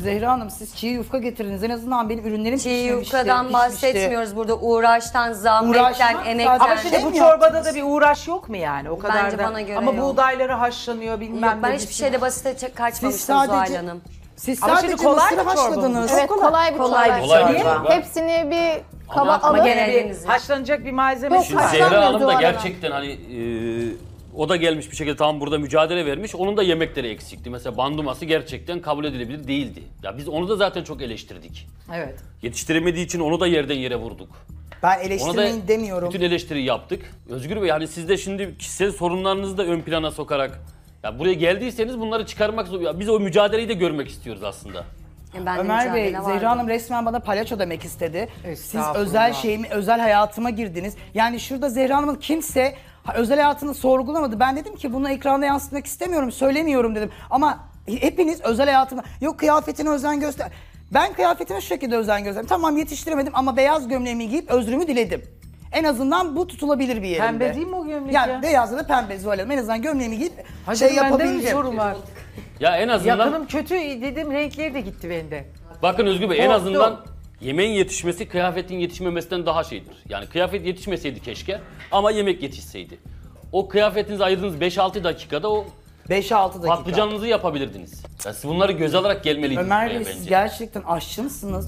Zehra Hanım siz çiğ yufka getirdiniz. En azından benim ürünlerim Çiğ pişmemişti. yufkadan bahsetmiyoruz burada. Uğraştan, zahmetten, Uğraşmak emekten. zaten Ama şimdi şey bu mi çorbada yaptınız? da bir uğraş yok mu yani? O kadar Bence da. bana göre Ama yok. buğdayları haşlanıyor bilmem Yok, ben ne. hiçbir şeyde basite Siz kaçmamıştım Zuhal sadece, Hanım. siz Ama şimdi sadece kolay mısırı bir çorba bu. haşladınız. Evet kolay bir Kolay çorba. bir Kolay bir Niye? çorba. Hepsini bir kaba Aklıma alıp gelen- Bir Denizli. haşlanacak bir malzeme. Yok, Şimdi haşlanmıyor Zehra Hanım da Zuhal Hanım. gerçekten hani o da gelmiş bir şekilde tam burada mücadele vermiş. Onun da yemekleri eksikti. Mesela banduması gerçekten kabul edilebilir değildi. Ya biz onu da zaten çok eleştirdik. Evet. Yetiştiremediği için onu da yerden yere vurduk. Ben Ona da eleştirmeyin demiyorum. bütün eleştiriyi yaptık. Özgür Bey hani siz de şimdi kişisel sorunlarınızı da ön plana sokarak ya buraya geldiyseniz bunları çıkarmak zor. Ya biz o mücadeleyi de görmek istiyoruz aslında. Ben de Ömer Bey, mücadele vardı. Zehra Hanım resmen bana palyaço demek istedi. Siz Estağfurullah. özel şeyimi, özel hayatıma girdiniz. Yani şurada Zehra Hanım'ın kimse özel hayatını sorgulamadı. Ben dedim ki bunu ekranda yansıtmak istemiyorum, söylemiyorum dedim. Ama hepiniz özel hayatıma, yok kıyafetine özen göster. Ben kıyafetime şu şekilde özen gösterdim. Tamam yetiştiremedim ama beyaz gömleğimi giyip özrümü diledim. En azından bu tutulabilir bir yerimde. Pembe değil mi o gömlek yani ya? beyazla da pembe Zuhal Hanım. En azından gömleğimi giyip Hadi şey bende mi yapabildim. sorun var? Ya en azından Yakınım kötü dedim renkleri de gitti bende. bakın Özgür Bey en Korktum. azından yemeğin yetişmesi kıyafetin yetişmemesinden daha şeydir. Yani kıyafet yetişmeseydi keşke ama yemek yetişseydi. O kıyafetinizi ayırdığınız 5-6 dakikada o 5-6 dakika. patlıcanınızı yapabilirdiniz. Ya siz bunları göze alarak gelmeliydiniz Ömer buraya Bey bence. siz gerçekten aşçı mısınız?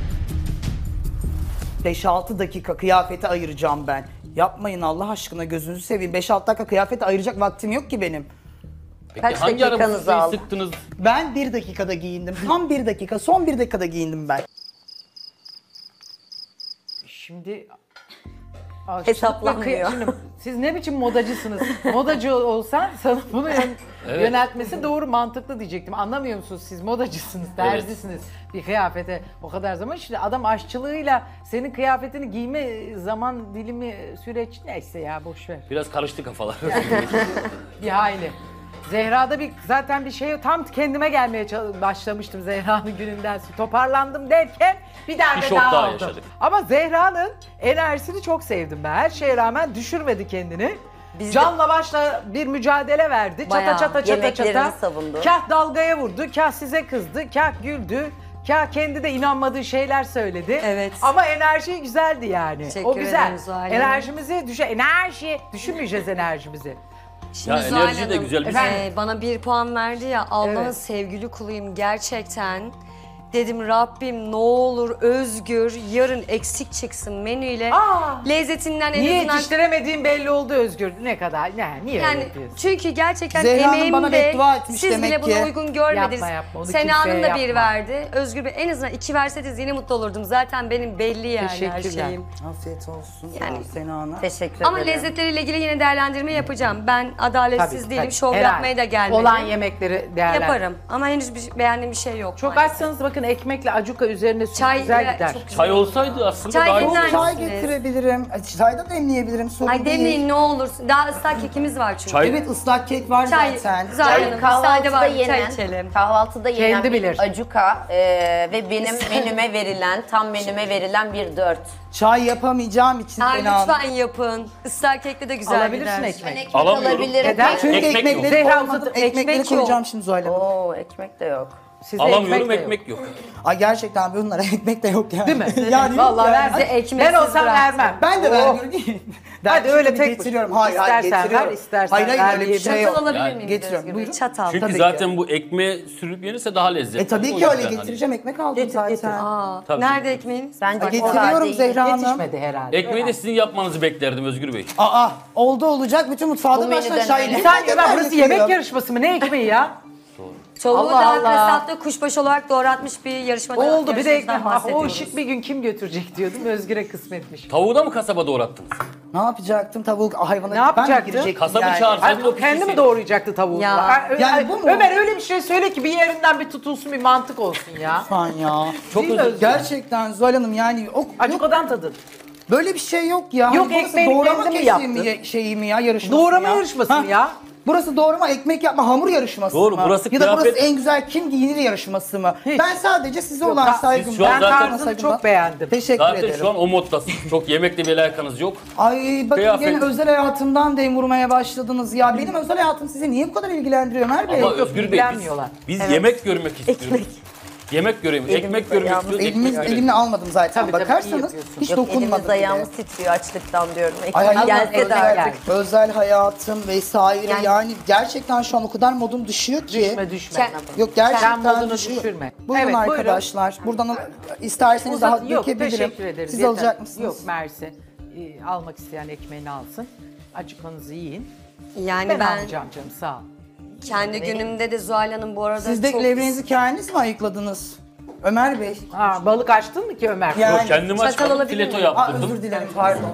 5-6 dakika kıyafete ayıracağım ben. Yapmayın Allah aşkına gözünüzü seveyim. 5-6 dakika kıyafete ayıracak vaktim yok ki benim. Peki Kaç hangi ara bu dakikanızı sufleyi aldı? sıktınız? Ben 1 dakikada giyindim. Tam 1 dakika, son 1 dakikada giyindim ben. Şimdi Hesaplanmıyor. Şimdi siz ne biçim modacısınız? Modacı olsan sana bunu yöneltmesi doğru mantıklı diyecektim. Anlamıyor musunuz siz modacısınız, terzisiniz. Bir kıyafete o kadar zaman. Şimdi adam aşçılığıyla senin kıyafetini giyme zaman dilimi süreç neyse ya boş ver. Biraz karıştı kafalar. Bir hayli. Zehra'da zaten bir şey tam kendime gelmeye başlamıştım Zehra'nın gününden sonra. Toparlandım derken bir darbe şok daha daha oldu. yaşadık. Ama Zehra'nın enerjisini çok sevdim ben. Her şeye rağmen düşürmedi kendini. Biz de- Canla başla bir mücadele verdi. Bayağı Çata yemeklerini savundu. Kah dalgaya vurdu, kah size kızdı, kah güldü. Kah kendi de inanmadığı şeyler söyledi. Evet. Ama enerji güzeldi yani. Teşekkür O güzel. ederim Zuhal Hanım. Enerjimizi düşünmeyeceğiz enerjimizi. Şimdi Ya Zuhal enerji de Hanım, güzel. Biz- bana 1 puan verdi ya Allah'ın Evet. sevgili kuluyum gerçekten. Dedim Rabbim ne olur Özgür yarın eksik çıksın menüyle. Lezzetinden en Niye azından... yetiştiremediğin belli oldu Özgür. Ne kadar? Niye Yani öyle diyorsun? çünkü gerçekten Zehra Hanım bana emeğimde beddua etmiş siz demek bile buna ki. uygun görmediniz. Yapma, onu Sena Hanım kimseye da 1 yapma. verdi. Özgür Bey en azından 2 verseydiniz yine mutlu olurdum. Zaten benim belli yani her Teşekkürler. şeyim. Afiyet olsun. Yani- Yani Sena Hanım. Teşekkür Ama lezzetleriyle ilgili yine değerlendirme yapacağım. Ben adaletsiz değilim. Şov Herhalde. yapmaya da gelmedim. Olan yemekleri değerlendir. Yaparım ama henüz beğendiğim bir şey yok. Çok maalesef. açsanız bakın ekmekle acuka üzerine süt Çay güzel gider. çok güzel. Çay olsaydı aslında Çay daha iyi güzel. olurdu. Çay misiniz? getirebilirim. Çay da demleyebilirim. Sorun Ay değil. demleyin ne olur. Daha ıslak kekimiz var çünkü. Çay- Evet ıslak kek var Çay, zaten. Zuhal Hanım, müsaade Kahvaltıda var çay yenen, içelim. kahvaltıda yenen Kendi bir bilir. acuka ve benim menüme verilen, tam menüme verilen bir 4. Çay yapamayacağım için Ha, Sena Hanım. lütfen yapın. Islak kekle de güzel Alabilirsin gider. ekmek. Alamıyorum. alabilirim. Neden? Çünkü Ekmek yok. ekmekleri Zehra koymadım. uzadı- Ekmekleri ekmek koyacağım yok. şimdi Zuhal Hanım. Oo, ekmek de yok. Size Alamıyorum de ekmek yok. Ay gerçekten bunlara ekmek de yok yani. Değil mi? Yani yok Vallahi yani. verse ekmeksiz ben olsam bıraktım. vermem. Ben de Oo. vermiyorum. Hadi öyle tek getiriyorum. Hayır İstersen getiriyorum. ver, istersen hayır, ver hayır öyle bir diye. şey Çatal yok. alabilir Yani miyim? getiriyorum, Özgür Bey? buyurun. Çatal. Çünkü Tabii ki. zaten bu ekmeğe sürüp yenirse daha lezzetli. Tabii O ki öyle yüzden hani- getireceğim. Ekmek aldım zaten. Aa, Tabii. nerede ekmeğiniz? Bence Ay, o kadar getiriyorum değil. Zehra Hanım. Yetişmedi herhalde. Ekmeği de sizin yapmanızı beklerdim Özgür Bey. Aa oldu olacak. Bütün mutfağı da Bu baştan menüden aşağı öyle. Bir indim. saniye ben burası yemek yarışması mı? Ne ekmeği ya? Çoluğu Allah da Allah. kasapta kuşbaşı olarak doğratmış bir yarışmada. Oldu bir de ekmek. yarışmacıdan Ah, o bahsediyoruz. ışık bir gün kim götürecek diyordum. Özgür'e kısmetmiş. Tavuğu da mı kasaba doğrattınız? Ne yapacaktım? Tavuk hayvana Ne yapacaktın? ben mi girecektim Kasabı yani? çağırsaydın o Kendi mi pişirsin. doğrayacaktı tavuğu? Ya. Yani bu mu? Ömer öyle bir şey söyle ki bir yerinden bir tutulsun bir mantık olsun ya. Lütfen ya. Çok Değil mi özür dilerim. Gerçekten Zuhal Hanım yani yok Acukadan tadın. böyle bir şey yok ya. Yok, burası ekmeğini doğrama kendi mi kesimi yaptın? şeyi mi ya yarışması Doğrama ya? yarışması Ha? mı ya? Burası doğrama ekmek yapma hamur yarışması Doğru, mı? burası ya da burası kıyafet- en güzel kim giyinir yarışması mı? Hiç. Ben sadece size Yok, olan siz saygım. şu an ben zaten- saygımla- Tarzını çok beğendim. Teşekkür Zaten ederim. şu an o moddasınız. Çok yemekle bir alakanız yok. Ay bakın Kıyafet- gene özel hayatımdan dem vurmaya başladınız ya. Benim özel hayatım sizi niye bu kadar ilgilendiriyor Ömer Bey? Ama yok, Özgür Bey biz, ilgilenmiyorlar. biz yemek görmek istiyoruz. Yemek göremiyoruz. Ekmek Elimiz görmek ayağımız istiyoruz. Elimle almadım zaten. Tabii, tabii, iyi Bakarsanız yapıyorsun. hiç Yok, dokunmadım elimiz bile. ayağımız titriyor açlıktan diyorum. Ay, Ekmek hayır, gelse de artık. özel hayatım vesaire yani gerçekten şu an o kadar modum düşüyor ki. Düşme. Yok Sen gerçekten modunu düşüyor. düşürme. Buyurun Evet, buyurun. arkadaşlar. Buradan isterseniz daha Yok, dökebilirim. teşekkür ederiz. Siz Yeter. alacak mısınız? Yok, mersi. Almak isteyen ekmeğini alsın. Acıkmanızı yiyin. Yani Ben, ben alacağım canım, sağ ol. kendi günümde de Zuhal Hanım bu arada Siz de çok... levrenizi kendiniz mi ayıkladınız? Ömer Bey. Ha, balık açtın mı ki Ömer? Yani- Yok, kendim Çatal açmadım, alabilir fileto miyim? Aa, yaptırdım. özür dilerim pardon.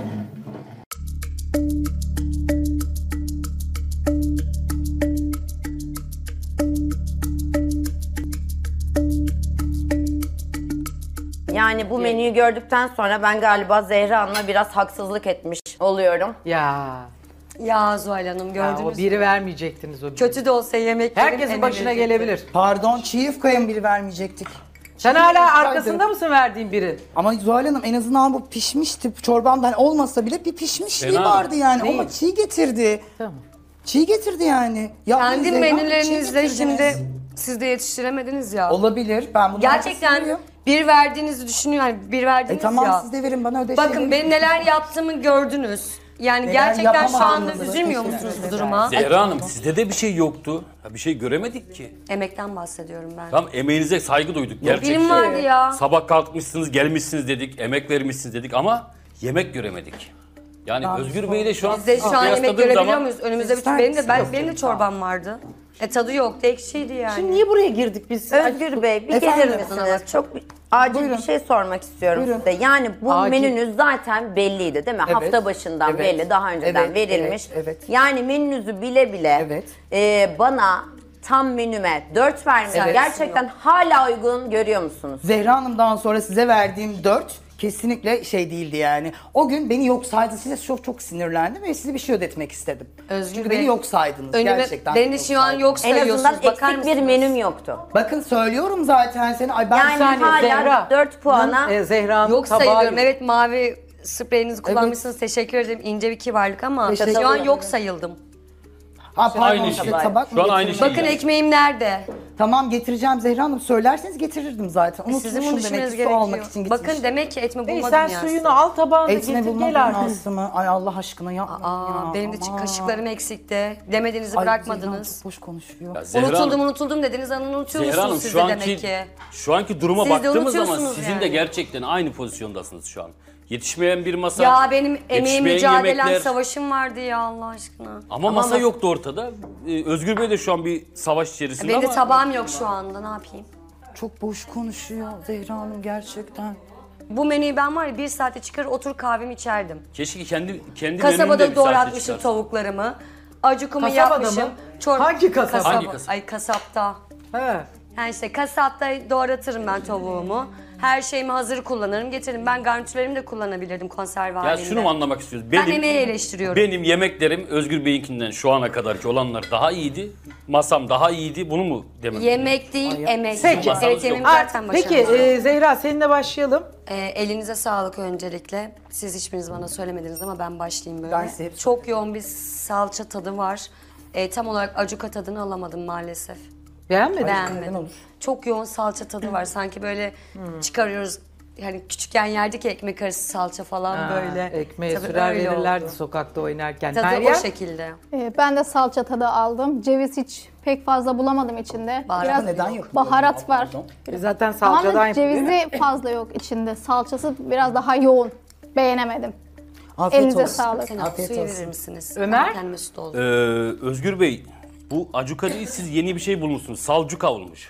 Yani bu menüyü gördükten sonra ben galiba Zehra Hanım'a biraz haksızlık etmiş oluyorum. Ya, Ya Zuhal Hanım o gördünüz mü? biri vermeyecektiniz o biri. Kötü de olsa yemeklerin Herkesin en başına lezzetli. gelebilir. Pardon çiğ yufkaya mı biri vermeyecektik? Sen hala yufkaydı. arkasında mısın verdiğin biri? Ama Zuhal Hanım en azından bu pişmişti. Çorbamdan olmasa bile bir pişmişliği Fena. vardı yani. Değil. Ama çiğ getirdi. Tamam. Çiğ getirdi yani. Ya Kendi Zehra, menülerinizde çiğ şimdi getirdiniz. siz de yetiştiremediniz ya. Olabilir. Ben bunu Gerçekten bir verdiğinizi düşünüyorum. Yani bir verdiniz tamam ya. siz de verin bana ödeşelim. Bakın benim neler yaptığımı gördünüz. Yani Neler gerçekten şu anda yapamadığınızı üzülmüyor teşekkür musunuz bu ederim. duruma? Zehra Hanım sizde de bir şey yoktu. Ya bir şey göremedik ki. Emekten bahsediyorum ben. Tamam emeğinize saygı duyduk gerçekten. Benim vardı ya. Sabah kalkmışsınız, gelmişsiniz dedik, emek vermişsiniz dedik ama yemek göremedik. Yani Özgür Bey de şu an Biz de şu an yemek kıyasladığım görebiliyor zaman- muyuz? Önümüzde İster benim de misiniz? benim de çorbam vardı. Tadı yoktu, ekşiydi yani. Şimdi niye buraya girdik biz? Özgür Bey bir Efendim? gelir misiniz? Çok acil Buyurun. bir şey sormak istiyorum Buyurun. size. Yani bu Acil. menünüz zaten belliydi değil mi? Evet. Hafta başından Evet. belli, daha önceden Evet, verilmiş. evet, evet. Yani menünüzü bile bile bana tam menüme 4 vermiş. Evet. Gerçekten hala uygun görüyor musunuz? Zehra Hanım'dan sonra size verdiğim 4 kesinlikle şey değildi yani. O gün beni yok saydı. Size çok sinirlendim ve size bir şey ödetmek istedim. Özgür Çünkü Bey, beni yok saydınız Önüme, gerçekten. beni yok şu an saydınız. yok En azından sayıyorsunuz. Bakar eksik bir mısınız? menüm yoktu. Bakın söylüyorum zaten seni. Ay ben Yani saniye, hala Zehra. 4 puana Zehra'nın Yok tabağı sayılıyorum. yok. Evet mavi spreyinizi kullanmışsınız. Teşekkür ederim. İnce bir kibarlık ama Teşekkür şu an ederim. yok sayıldım. Ha, pardon, Aynı size şey. tabak mı Şu an aynı getireyim? şey. Bakın ekmeğim nerede? Tamam getireceğim Zehra Hanım. Söylerseniz getirirdim zaten. Sizin bunu Unutmuşum düşünmeniz demek ki su almak gerekiyor. için gitmiştim. Bakın demek ki etmi İyi, bulmadım sen ya. suyunu al tabağını Etine getir bulmak gel artık. münasımı. Ay Allah aşkına yapma Aa, ya. benim de aman. kaşıklarım eksikti. Demediğinizi Ay, Zehra Hanım bırakmadınız. çok boş konuşuyor. Ya Zehra Unutuldum Hanım, unutuldum dediniz. Unutuyor Zehra Hanım musunuz siz şu de anki demek ki? şu anki duruma Siz de baktığımız zaman unutuyorsunuz sizin de yani. gerçekten aynı pozisyondasınız şu an. Yetişmeyen bir masa. Ya benim emeğim yetişmeyen mücadelem yemekler. savaşım vardı ya Allah aşkına. Ama masa yoktu ortada. Özgür Bey de şu an bir savaş içerisinde Benim de ama tabağım yok şu anda ne yapayım? Çok boş konuşuyor Zehra Hanım gerçekten. Bu menüyü ben var ya 1 saate çıkarır otur kahvemi içerdim. keşke kendi menümde Kasabada bir saate doğratmışım çıkarsa. tavuklarımı. Acıkumu Kasabada yapmışım. mı? Hangi kasaba? Hangi kasaba? Ay kasapta. He. Yani işte kasapta doğratırım ben tavuğumu. Her şeyimi hazır kullanırım, getiririm. Ben garnitürlerimi de kullanabilirdim konserve Ya halinde. şunu mu anlamak istiyoruz? Ben emeği eleştiriyorum. Benim yemeklerim Özgür Bey'inkinden şu ana kadarki olanlar daha iyiydi. Masam daha iyiydi. Bunu mu demek? Yemek değil, emek. Peki. Evet, yemeğim Aa, zaten Peki başarılı. Zehra seninle başlayalım. Elinize sağlık öncelikle. Siz hiçbiriniz bana söylemediniz ama ben başlayayım böyle. Ben size hep Çok yoğun bir salça tadı var. Tam olarak acuka tadını alamadım maalesef. Beğenmedin mi? Beğenmedim. olur. Çok yoğun salça tadı var. Sanki böyle çıkarıyoruz. Yani küçükken yerdik ya ekmek arası salça falan Ha, böyle. ekmeğe Tabii sürer öyle verirlerdi oldu. sokakta oynarken. Tadı Meryem? o şekilde. Ben de salça tadı aldım. Ceviz hiç pek fazla bulamadım içinde. Baharat Biraz neden yok? baharat var. Zaten salçadan Ama yapıyor. cevizi fazla yok içinde. Salçası biraz daha yoğun. Beğenemedim. Afiyet Elinize olsun. sağlık. Sen Afiyet suyu olsun. verir misiniz? Ömer? Ben kendime süt oldum. Özgür Bey, bu acuka değil siz yeni bir şey bulmuşsunuz. Salcuka olmuş.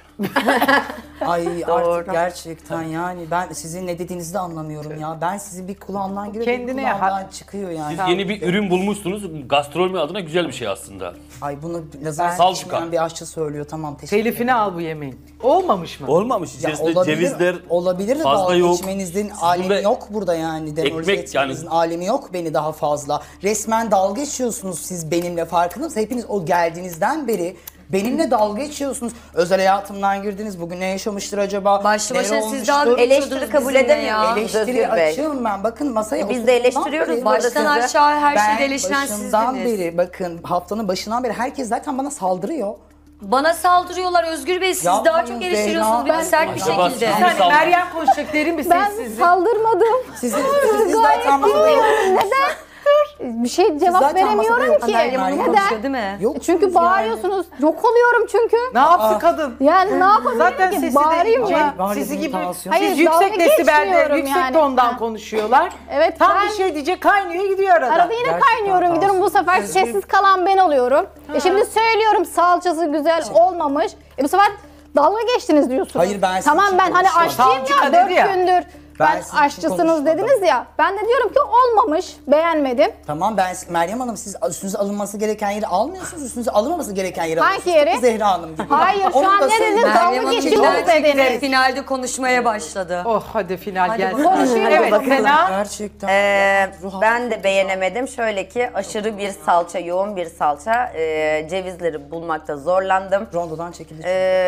Ay artık gerçekten yani ben sizin ne dediğinizi de anlamıyorum ya. Ben sizin bir kulağımdan giriyor, Kendine bir kulağımdan çıkıyor yani. Siz yeni bir ürün bulmuşsunuz. Gastronomi adına güzel bir şey aslında. Ay bunu lazer Salçuka. içmeyen bir aşçı söylüyor. Tamam teşekkür ederim. Telifini al bu yemeğin. Olmamış mı? Olmamış. Ya İçerisinde cevizler olabilir de fazla dalga yok. geçmenizin Sizin alemi de yok burada yani. Demoralize ekmek yani- etmenizin alemi yok beni daha fazla. Resmen dalga geçiyorsunuz siz benimle farkında mısınız? Hepiniz o geldiğinizden beri benimle dalga geçiyorsunuz. Özel hayatımdan girdiniz. Bugün ne yaşamıştır acaba? Başlı Neler başına siz olmuştur? dalga Eleştiri geçiyordunuz kabul bizimle edemiyorum. ya. Eleştiri Özgür Bey. açığım ben. Bakın masaya Biz de oturduğumdan eleştiriyoruz beri- burada Baştan sizi. aşağı her şeyi Ben eleştiren başından sizdiniz. beri bakın haftanın başından beri herkes zaten bana saldırıyor. Bana saldırıyorlar Özgür Bey. Siz daha Yapmayın çok Zehra. eleştiriyorsunuz beni sert bir Acaba şekilde. siz- Bir saniye Meryem konuşacak, derin bir Ben sessizlik. saldırmadım. Siz Gayet zaten masada dinliyorum. Neden? Bir şey cevap zaten masada veremiyorum yok. ki. Meryem Hanım Neden? konuşuyor değil mi? Yoksunuz Çünkü yani. bağırıyorsunuz. Yok oluyorum çünkü. Ne yaptı kadın? Yani ne yapabilirim Zaten ki? sesi Bağırayım de mı? ince, Var sizi dediğin gibi tansiyon. Hayır, siz yüksek dalga desibelde, geçmiyorum yüksek yani. tondan Ha. konuşuyorlar. Evet, Tam ben- bir şey diyecek, kaynıyor gidiyor arada. Arada yine kaynıyorum gidiyorum. Bu sefer sessiz kalan ben oluyorum. Şimdi söylüyorum salçası güzel olmamış. Bu sefer dalga geçtiniz diyorsunuz. Hayır, ben sizin Tamam için ben hani konuşuyorum. aşçıyım Savcı ya dedi 4 ya. gündür. Ben Ben sizin için aşçısınız konuşmadım. dediniz ya. Ben de diyorum ki olmamış, beğenmedim. Tamam Meryem Hanım siz üstünüze alınması gereken yeri almıyorsunuz. Üstünüze alınmaması gereken yeri Hangi alıyorsunuz. yeri? Tıpkı Zehra Hanım gibi. Hayır, şu Onu an da ne dedin? söyleyeyim. Dalga Meryem Hanım geçiyoruz gerçekten dediniz. finalde konuşmaya başladı. Oh hadi final Hadi gelsin. bakalım. Evet Bakalım. Sena. Gerçekten. Ben de beğenemedim. Şöyle ki aşırı bir salça, yoğun bir salça. Cevizleri bulmakta zorlandım. Rondodan çekildi.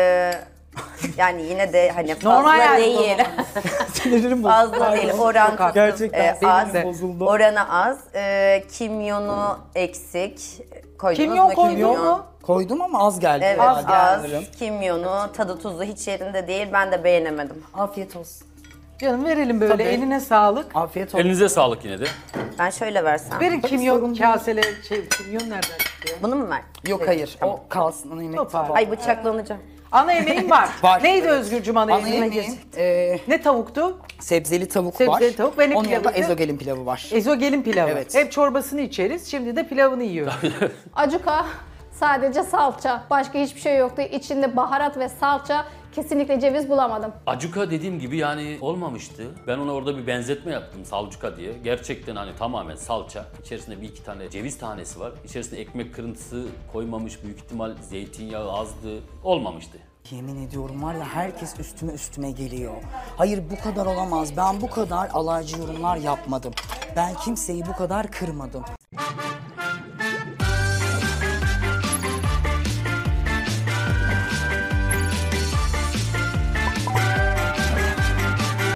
Yani yine de hani Normal fazla yani. değil. Sinirlerim bozuldu. Fazla değil. Oran Çok haklı. Gerçekten az. sinirim bozuldu. Oranı az. Kimyonu eksik. Koydunuz Kimyon mu koyuyor mu? Koydum ama az geldi. Evet Az az. geldi. Kimyonu, tadı tuzu hiç yerinde değil. Ben de beğenemedim. Afiyet olsun. Canım verelim böyle, Tabii. eline sağlık. Afiyet olsun. Elinize sağlık yine de. Ben şöyle versem. Verin kimyon kaseleri, kimyon nereden çıkıyor? Bunu mu ver? Yok hayır. O kalsın ana yemek Yok, tabağı. Ay bıçaklanacağım. Ana yemeğim var. Var. Neydi Özgürcüm ana Ana yemeği? yemeğim Ne tavuktu? sebzeli tavuk Sebzeli var. tavuk ve ne Onun pilavı? yanında ezogelin pilavı var. Ezogelin pilavı. Evet. Hep çorbasını içeriz, şimdi de pilavını yiyoruz. Acuka sadece salça. Başka hiçbir şey yoktu. İçinde baharat ve salça. Kesinlikle ceviz bulamadım. Acuka dediğim gibi yani olmamıştı. Ben ona orada bir benzetme yaptım salcuka diye. Gerçekten hani tamamen salça. İçerisinde bir iki tane ceviz tanesi var. İçerisinde ekmek kırıntısı koymamış. Büyük ihtimal zeytinyağı azdı. Olmamıştı. Yemin ediyorum var ya herkes üstüme geliyor. Hayır bu kadar olamaz. Ben bu kadar alaycı yorumlar yapmadım. Ben kimseyi bu kadar kırmadım.